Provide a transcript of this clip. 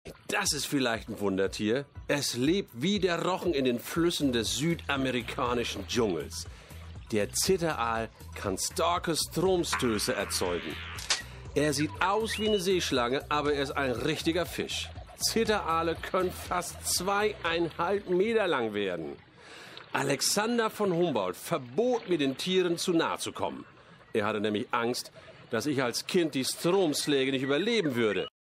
Das ist vielleicht ein Wundertier. Es lebt wie der Rochen in den Flüssen des südamerikanischen Dschungels. Der Zitteraal kann starke Stromstöße erzeugen. Er sieht aus wie eine Seeschlange, aber er ist ein richtiger Fisch. Zitteraale können fast 2,5 Meter lang werden. Alexander von Humboldt verbot mir, den Tieren zu nahe zu kommen. Er hatte nämlich Angst, dass ich als Kind die Stromschläge nicht überleben würde.